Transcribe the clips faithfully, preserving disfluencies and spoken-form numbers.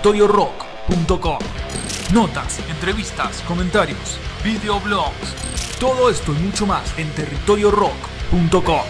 territorio rock punto com. Notas, entrevistas, comentarios, videoblogs, todo esto y mucho más en territorio rock punto com.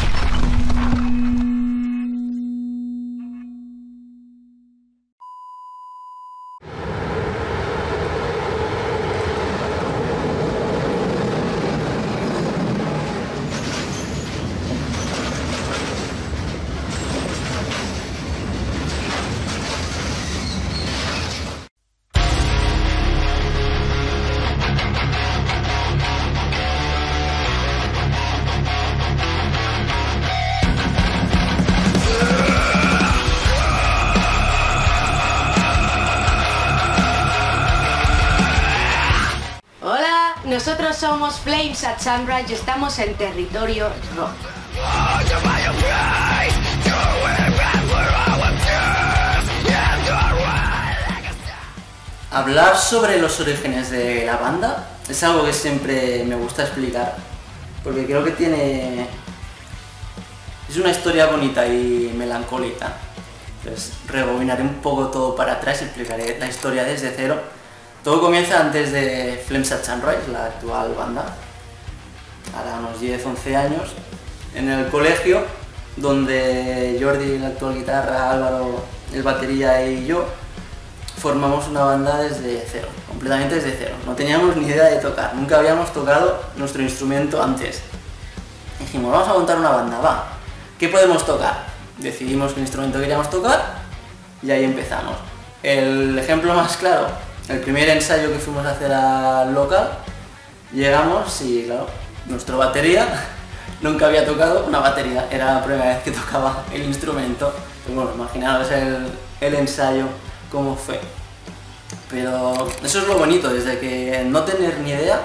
Nosotros somos Flames at Sunrise y estamos en territorio rock. Hablar sobre los orígenes de la banda es algo que siempre me gusta explicar, porque creo que tiene... es una historia bonita y melancólica. Entonces rebobinaré un poco todo para atrás y explicaré la historia desde cero. Todo comienza antes de Flames at Sunrise, la actual banda, ahora unos diez once años, en el colegio, donde Jordi, la actual guitarra, Álvaro, el batería y yo, formamos una banda desde cero, completamente desde cero. No teníamos ni idea de tocar, nunca habíamos tocado nuestro instrumento antes. Dijimos, vamos a montar una banda, va, ¿qué podemos tocar? Decidimos qué instrumento queríamos tocar y ahí empezamos. El ejemplo más claro, el primer ensayo que fuimos a hacer al local, llegamos y claro, nuestra batería nunca había tocado una batería, era la primera vez que tocaba el instrumento. Pues bueno, imaginaos el, el ensayo cómo fue. Pero eso es lo bonito, desde que no tener ni idea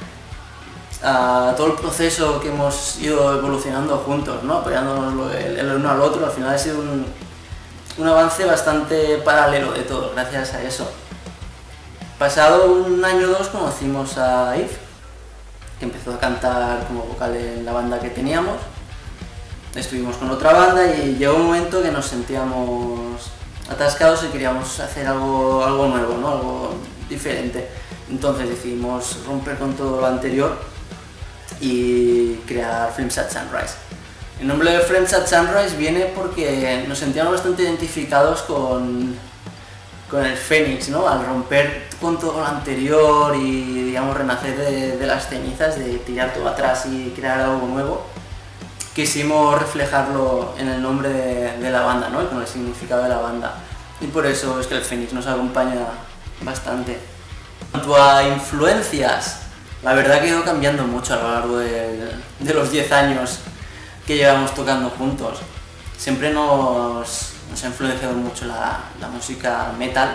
a todo el proceso que hemos ido evolucionando juntos, ¿no? Apoyándonos el, el uno al otro, al final ha sido un, un avance bastante paralelo de todo, gracias a eso. Pasado un año o dos conocimos a Yves, que empezó a cantar como vocal en la banda que teníamos. Estuvimos con otra banda y llegó un momento que nos sentíamos atascados y queríamos hacer algo, algo nuevo, ¿no? Algo diferente. Entonces decidimos romper con todo lo anterior y crear Flames at Sunrise. El nombre de Flames at Sunrise viene porque nos sentíamos bastante identificados con, con el Fénix, ¿no? Al romper con todo lo anterior y, digamos, renacer de, de las cenizas, de tirar todo atrás y crear algo nuevo, quisimos reflejarlo en el nombre de, de la banda, ¿no? Y con el significado de la banda. Y por eso es que el Fénix nos acompaña bastante. En cuanto a influencias, la verdad que ha ido cambiando mucho a lo largo de, de los diez años que llevamos tocando juntos. Siempre nos, nos ha influenciado mucho la, la música metal.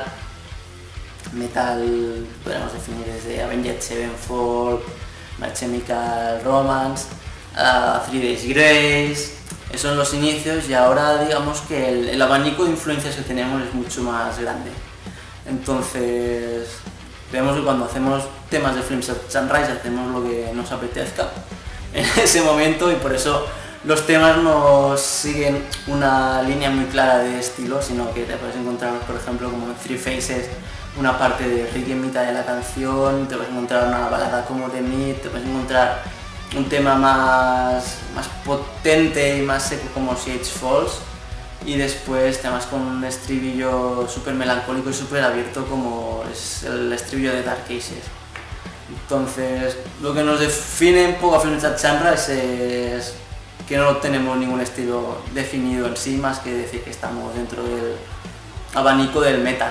Metal podemos definir desde Avenged Sevenfold, My Chemical Romance, uh, Three Days Grace. Esos son los inicios y ahora digamos que el, el abanico de influencias que tenemos es mucho más grande. Entonces vemos que cuando hacemos temas de Flames at Sunrise hacemos lo que nos apetezca en ese momento y por eso los temas no siguen una línea muy clara de estilo, sino que te puedes encontrar, por ejemplo, como en Three Faces, una parte de reggae en mitad de la canción, te puedes encontrar una balada como The Meat, te puedes encontrar un tema más, más potente y más seco como Sage Falls, y después temas con un estribillo súper melancólico y súper abierto como es el estribillo de Dark Ages. Entonces, lo que nos define un poco a Flames at Sunrise es que no tenemos ningún estilo definido en sí, más que decir que estamos dentro del abanico del metal.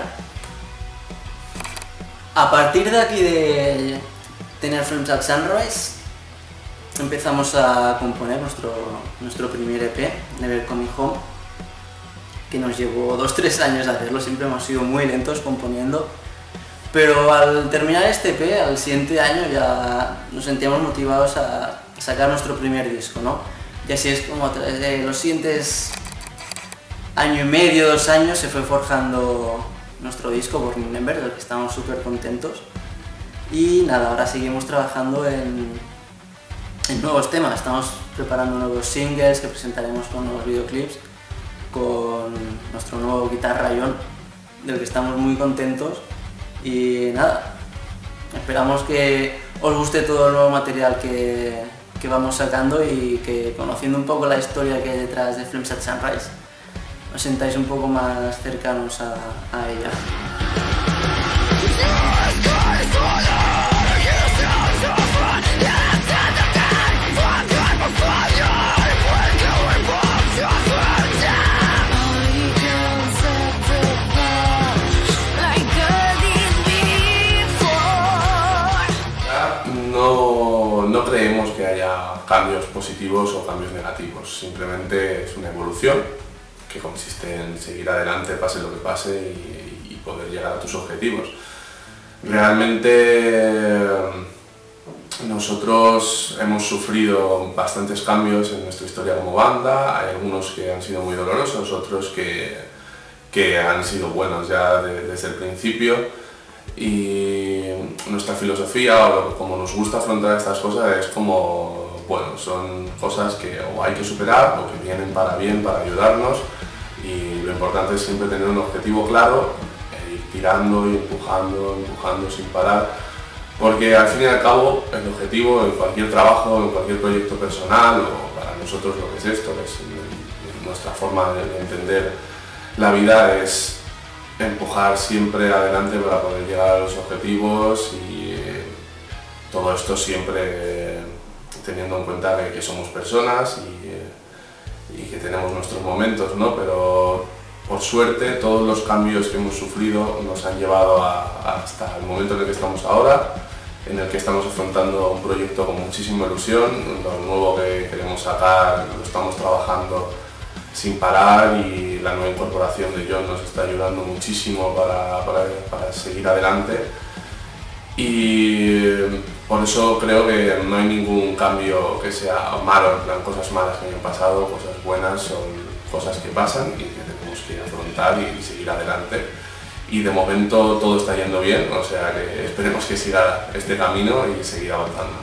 A partir de aquí de tener Flames at Sunrise, empezamos a componer nuestro, nuestro primer E P, Never Coming Home, que nos llevó dos tres años hacerlo, siempre hemos sido muy lentos componiendo, pero al terminar este E P, al siguiente año ya nos sentíamos motivados a sacar nuestro primer disco, ¿no? Y así es como a través de los siguientes año y medio, dos años, se fue forjando nuestro disco, Burning Embers, del que estamos súper contentos. Y nada, ahora seguimos trabajando en, en nuevos temas, estamos preparando nuevos singles que presentaremos con nuevos videoclips, con nuestro nuevo guitarra John, del que estamos muy contentos y nada, esperamos que os guste todo el nuevo material que, que vamos sacando y que, conociendo un poco la historia que hay detrás de Flames at Sunrise, os sentáis un poco más cercanos a, a ella. No, no creemos que haya cambios positivos o cambios negativos, simplemente es una evolución que consiste en seguir adelante pase lo que pase y, y poder llegar a tus objetivos. Realmente nosotros hemos sufrido bastantes cambios en nuestra historia como banda, hay algunos que han sido muy dolorosos, otros que, que han sido buenos ya de, desde el principio. Y nuestra filosofía, o como nos gusta afrontar estas cosas, es como, bueno, son cosas que o hay que superar o que vienen para bien, para ayudarnos, y lo importante es siempre tener un objetivo claro, e ir tirando y empujando, empujando sin parar, porque al fin y al cabo el objetivo en cualquier trabajo, en cualquier proyecto personal, o para nosotros lo que es esto, que es nuestra forma de entender la vida, es empujar siempre adelante para poder llegar a los objetivos y eh, todo esto siempre eh, teniendo en cuenta que, que somos personas y, eh, y que tenemos nuestros momentos, ¿no? Pero por suerte todos los cambios que hemos sufrido nos han llevado a, hasta el momento en el que estamos ahora, en el que estamos afrontando un proyecto con muchísima ilusión, lo nuevo que queremos sacar lo estamos trabajando sin parar y la nueva incorporación de John nos está ayudando muchísimo para, para, para seguir adelante, y por eso creo que no hay ningún cambio que sea malo, en plan cosas malas que hayan pasado, cosas buenas son cosas que pasan y que tenemos que afrontar y, y seguir adelante, y de momento todo está yendo bien, o sea que esperemos que siga este camino y seguir avanzando.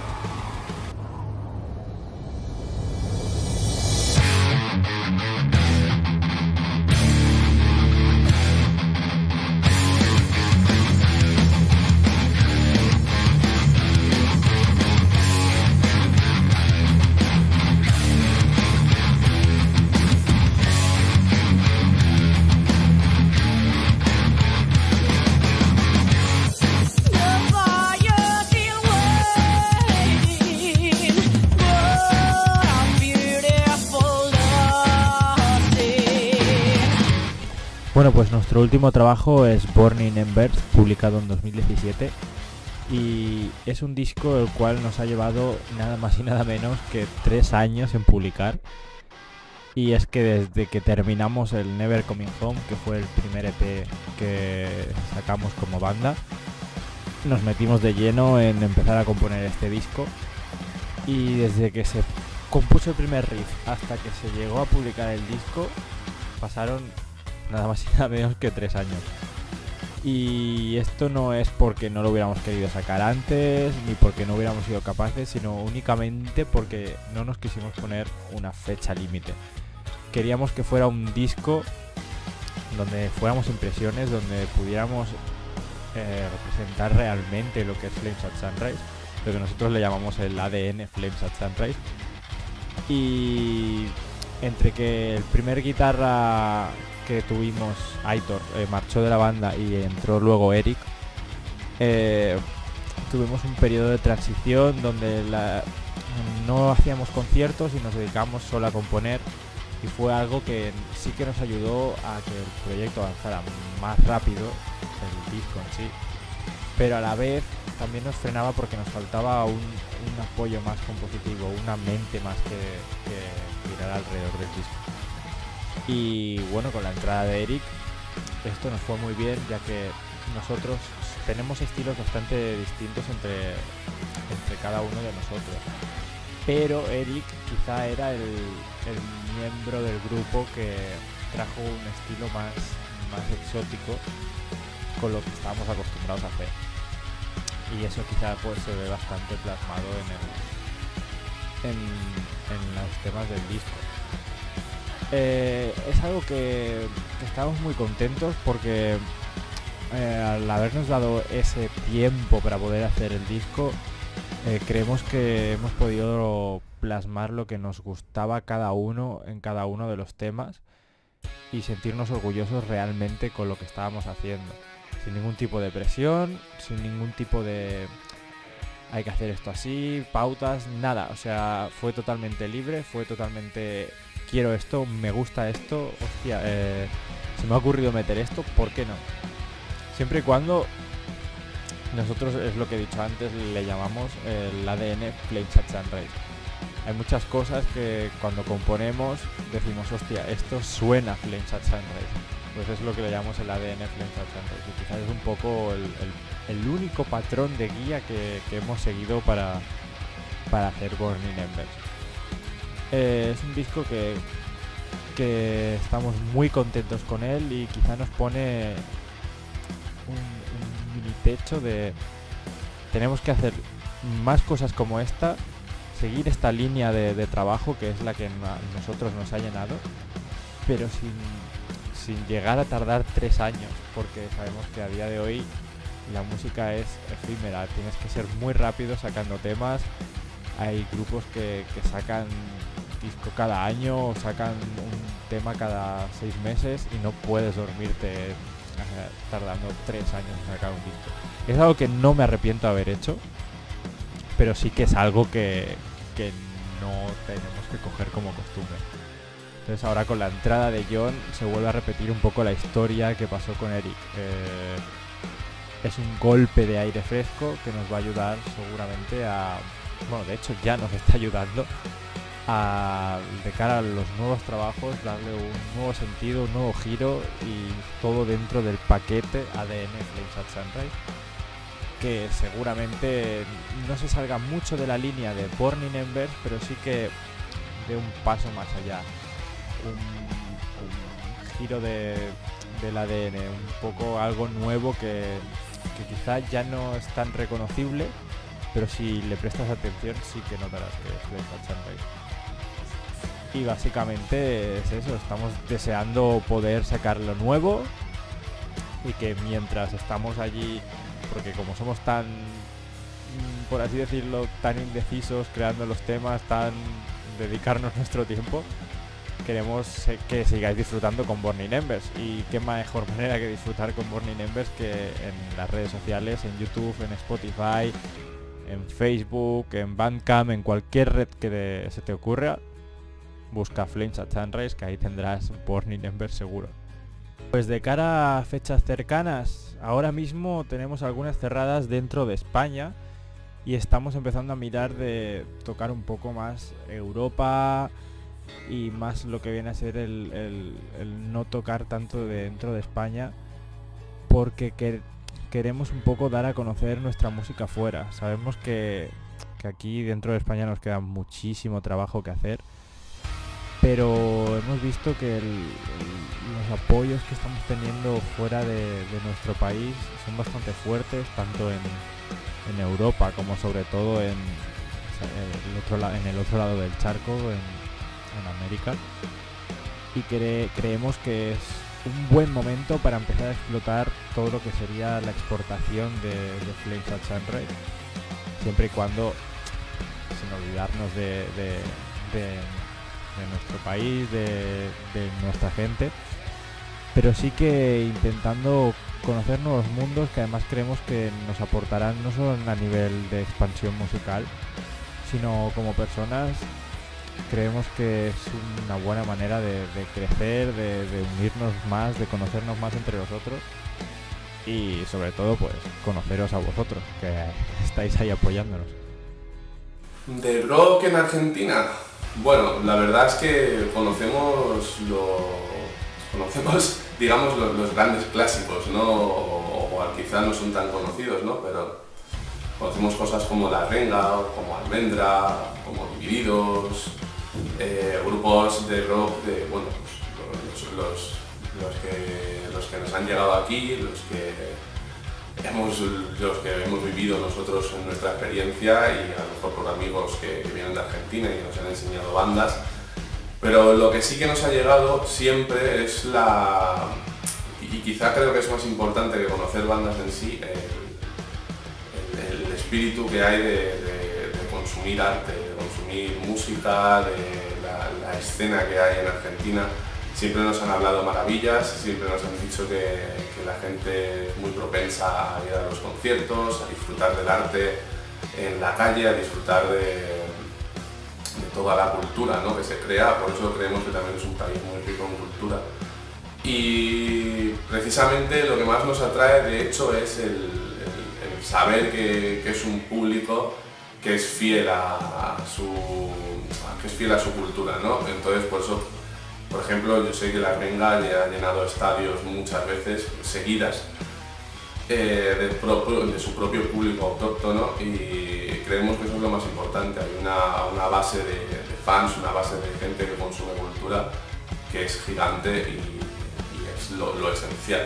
Bueno, pues nuestro último trabajo es Burning Embers, publicado en dos mil diecisiete, y es un disco el cual nos ha llevado nada más y nada menos que tres años en publicar. Y es que desde que terminamos el Never Coming Home, que fue el primer E P que sacamos como banda, nos metimos de lleno en empezar a componer este disco, y desde que se compuso el primer riff hasta que se llegó a publicar el disco pasaron nada más y nada menos que tres años. Y esto no es porque no lo hubiéramos querido sacar antes, ni porque no hubiéramos sido capaces, sino únicamente porque no nos quisimos poner una fecha límite. Queríamos que fuera un disco donde fuéramos impresiones, donde pudiéramos eh, representar realmente lo que es Flames at Sunrise, lo que nosotros le llamamos el A D N Flames at Sunrise. Y entre que el primer guitarra que tuvimos, Aitor, eh, marchó de la banda y entró luego Eric, eh, tuvimos un periodo de transición donde la, no hacíamos conciertos y nos dedicamos solo a componer, y fue algo que sí que nos ayudó a que el proyecto avanzara más rápido, el disco en sí, pero a la vez también nos frenaba porque nos faltaba un, un apoyo más compositivo, una mente más que, que girar alrededor del disco. Y bueno, con la entrada de Eric esto nos fue muy bien, ya que nosotros tenemos estilos bastante distintos entre, entre cada uno de nosotros, pero Eric quizá era el, el miembro del grupo que trajo un estilo más, más exótico con lo que estábamos acostumbrados a hacer, y eso quizá pues se ve bastante plasmado en, el, en, en los temas del disco. Eh, es algo que, que estamos muy contentos porque eh, al habernos dado ese tiempo para poder hacer el disco, eh, creemos que hemos podido plasmar lo que nos gustaba cada uno en cada uno de los temas y sentirnos orgullosos realmente con lo que estábamos haciendo, sin ningún tipo de presión, sin ningún tipo de hay que hacer esto así, pautas, nada. O sea, fue totalmente libre, fue totalmente quiero esto, me gusta esto, hostia, eh, se me ha ocurrido meter esto, ¿por qué no? Siempre y cuando nosotros, es lo que he dicho antes, le llamamos el A D N Flames at Sunrise. Hay muchas cosas que cuando componemos decimos, hostia, esto suena Flames at Sunrise. Pues es lo que le llamamos el A D N Flames at Sunrise. Y quizás es un poco el, el, el único patrón de guía que, que hemos seguido para, para hacer Burning Embers. Eh, es un disco que, que estamos muy contentos con él y quizá nos pone un, un mini techo de tenemos que hacer más cosas como esta, seguir esta línea de, de trabajo que es la que a nosotros nos ha llenado, pero sin, sin llegar a tardar tres años, porque sabemos que a día de hoy la música es efímera, tienes que ser muy rápido sacando temas. Hay grupos que, que sacan disco cada año o sacan un tema cada seis meses y no puedes dormirte eh, tardando tres años en sacar un disco. Es algo que no me arrepiento de haber hecho, pero sí que es algo que, que no tenemos que coger como costumbre. Entonces ahora con la entrada de John se vuelve a repetir un poco la historia que pasó con Eric. Eh, es un golpe de aire fresco que nos va a ayudar seguramente a... Bueno, de hecho ya nos está ayudando a, de cara a los nuevos trabajos, darle un nuevo sentido, un nuevo giro y todo dentro del paquete A D N Flames at Sunrise, que seguramente no se salga mucho de la línea de Burning Embers, pero sí que dé un paso más allá, un, un giro de, del A D N, un poco algo nuevo que, que quizá ya no es tan reconocible, pero si le prestas atención sí que notarás que es Flames at Sunrise. Y básicamente es eso, estamos deseando poder sacar lo nuevo y que mientras estamos allí, porque como somos tan, por así decirlo, tan indecisos creando los temas, tan dedicarnos nuestro tiempo, queremos que sigáis disfrutando con Burning Embers. Y qué mejor manera que disfrutar con Burning Embers que en las redes sociales, en YouTube, en Spotify, en Facebook, en Bandcamp, en cualquier red que de, se te ocurra. Busca Flames at Sunrise, que ahí tendrás Burning Embers seguro. Pues de cara a fechas cercanas, ahora mismo tenemos algunas cerradas dentro de España y estamos empezando a mirar de tocar un poco más Europa y más lo que viene a ser el, el, el no tocar tanto dentro de España, porque que, queremos un poco dar a conocer nuestra música fuera. Sabemos que, que aquí dentro de España nos queda muchísimo trabajo que hacer, pero hemos visto que el, el, los apoyos que estamos teniendo fuera de, de nuestro país son bastante fuertes, tanto en, en Europa como sobre todo en, el otro la, en el otro lado del charco, en, en América, y cre, creemos que es un buen momento para empezar a explotar todo lo que sería la exportación de, de Flames at Sunrise, siempre y cuando, sin olvidarnos de, de, de de nuestro país, de, de nuestra gente, pero sí que intentando conocer nuevos mundos que además creemos que nos aportarán no solo a nivel de expansión musical, sino como personas. Creemos que es una buena manera de, de crecer, de, de unirnos más, de conocernos más entre nosotros y sobre todo pues conoceros a vosotros, que estáis ahí apoyándonos. ¿De rock en Argentina? Bueno, la verdad es que conocemos los, conocemos, digamos, los, los grandes clásicos, ¿no? O, o quizá no son tan conocidos, ¿no? Pero conocemos cosas como La Renga, como Almendra, como Divididos, eh, grupos de rock, de, bueno, pues, los, los, los, que, los que nos han llegado aquí, los que hemos, los que hemos vivido nosotros en nuestra experiencia y a lo mejor por amigos que, que vienen de Argentina y nos han enseñado bandas, pero lo que sí que nos ha llegado siempre es la, y quizá quizá creo que es más importante que conocer bandas en sí, el, el, el espíritu que hay de, de, de consumir arte, de consumir música, de la, la escena que hay en Argentina. Siempre nos han hablado maravillas, siempre nos han dicho que, que la gente es muy propensa a ir a los conciertos, a disfrutar del arte en la calle, a disfrutar de, de toda la cultura, ¿no?, que se crea. Por eso creemos que también es un país muy rico en cultura. Y precisamente lo que más nos atrae, de hecho, es el, el, el saber que, que es un público que es fiel a, a su, que es fiel a su cultura, ¿no? Entonces, por eso, por ejemplo, yo sé que la Renga ha llenado estadios muchas veces seguidas eh, de, propio, de su propio público autóctono, y creemos que eso es lo más importante. Hay una, una base de, de fans, una base de gente que consume cultura que es gigante y, y es lo, lo esencial.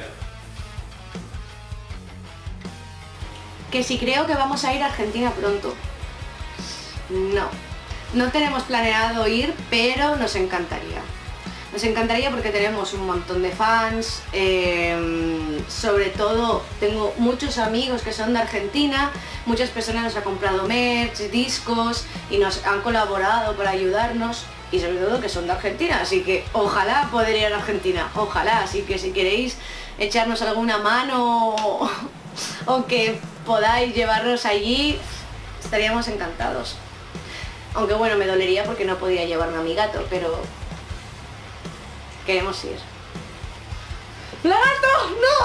Que si creo que vamos a ir a Argentina pronto. No, no tenemos planeado ir, pero nos encantaría. Nos encantaría porque tenemos un montón de fans, eh, sobre todo tengo muchos amigos que son de Argentina, muchas personas nos han comprado merch, discos y nos han colaborado para ayudarnos, y sobre todo que son de Argentina, así que ojalá poder ir a Argentina, ojalá, así que si queréis echarnos alguna mano o, o que podáis llevarnos allí, estaríamos encantados. Aunque bueno, me dolería porque no podía llevarme a mi gato, pero queremos ir. ¡Lagarto!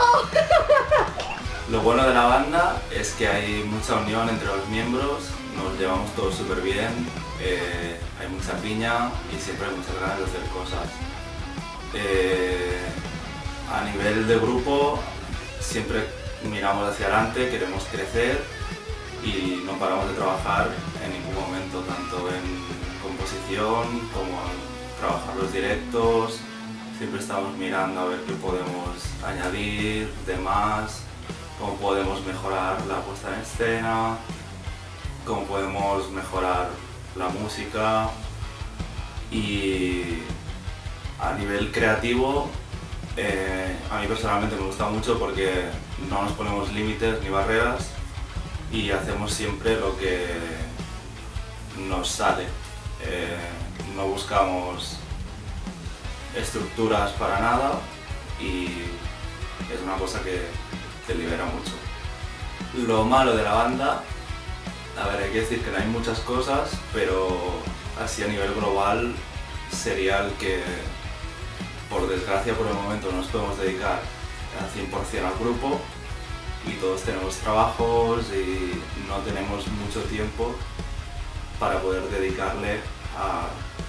¡No! Lo bueno de la banda es que hay mucha unión entre los miembros, nos llevamos todos súper bien, eh, hay mucha piña y siempre hay muchas ganas de hacer cosas. Eh, a nivel de grupo, siempre miramos hacia adelante, queremos crecer y no paramos de trabajar en ningún momento, tanto en composición como en trabajar los directos. Siempre estamos mirando a ver qué podemos añadir de más, cómo podemos mejorar la puesta en escena, cómo podemos mejorar la música. Y a nivel creativo, eh, a mí personalmente me gusta mucho porque no nos ponemos límites ni barreras y hacemos siempre lo que nos sale. Eh, no buscamos estructuras para nada y es una cosa que te libera mucho. Lo malo de la banda, a ver, hay que decir que no hay muchas cosas, pero así a nivel global sería el que, por desgracia, por el momento no nos podemos dedicar al cien por cien al grupo y todos tenemos trabajos y no tenemos mucho tiempo para poder dedicarle a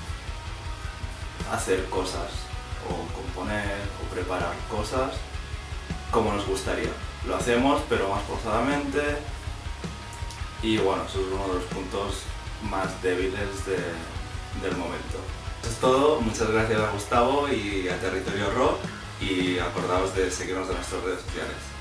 hacer cosas o componer o preparar cosas como nos gustaría. Lo hacemos, pero más forzadamente, y bueno, eso es uno de los puntos más débiles de, del momento. Eso es todo, muchas gracias a Gustavo y a Territorio Rock, y acordaos de seguirnos en nuestras redes sociales.